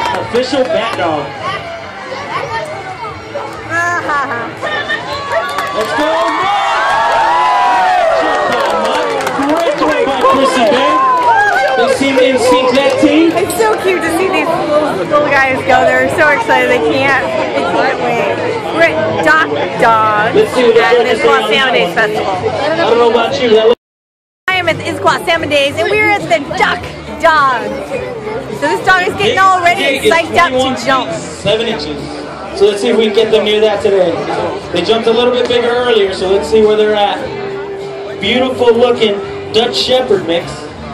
Official bat dog. Let's go, Mike! Great job by Chrissy, babe. They seem in sync, that team. It's so cute to see these little guys go. They're so excited. They can't wait. We're at DockDogs at the Issaquah Salmon Days Festival. I don't know about you. I am at the Issaquah Salmon Days, and we're at the DockDogs. So this dog is getting all ready and psyched up to jump. 7 inches. So let's see if we can get them near that today. They jumped a little bit bigger earlier, so let's see where they're at. Beautiful looking Dutch Shepherd mix.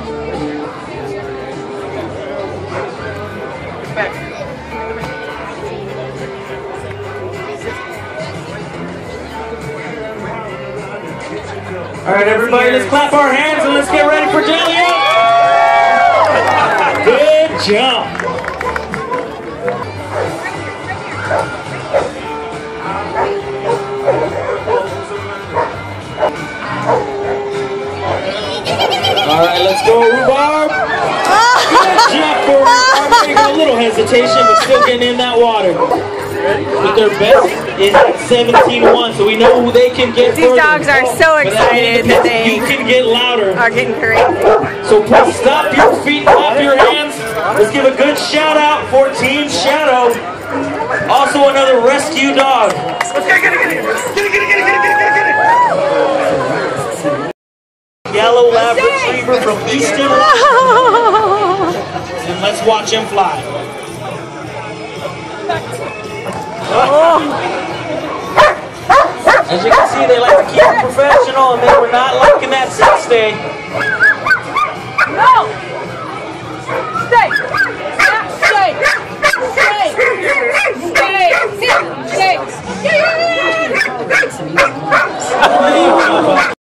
All right, everybody, let's clap our hands and let's get ready for jelly up. Good jump. All right, let's go, rhubarb. Good job for rhubarb. A little hesitation, but still getting in that water. With their best is 17-1, so we know who they can get. These dogs are so excited that they you can get louder. Are getting crazy. So please stop your feet, clap your hands. Let's give a good shout out for Team Shadow. Also another rescue dog. Let's get it. Yellow lab retriever from Easton. And let's watch him fly. Oh. As you can see, they like to keep it professional, and they were not liking that sit-stay. No! Stay! Stay! Stay! Stay! Stay! Stay!